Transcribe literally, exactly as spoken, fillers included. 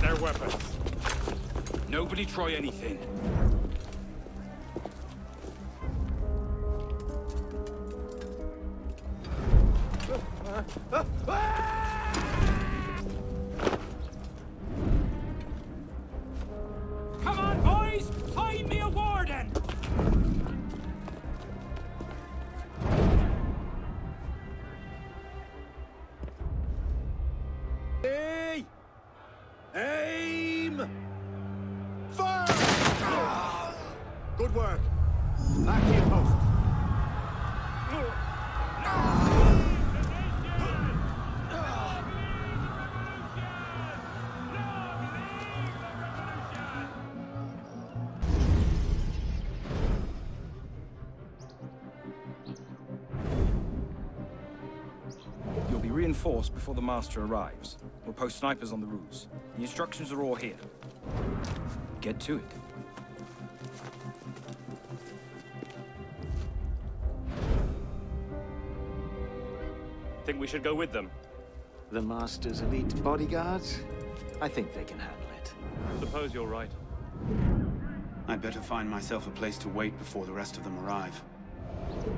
their weapons. Nobody try anything. Come on, boys! Find me a warden! Hey! Aim! Fire! Good work. Back to your post. You'll be reinforced before the Master arrives. We'll post snipers on the roofs. The instructions are all here. Get to it. Think we should go with them? The Master's elite bodyguards? I think they can handle it. Suppose you're right. I'd better find myself a place to wait before the rest of them arrive.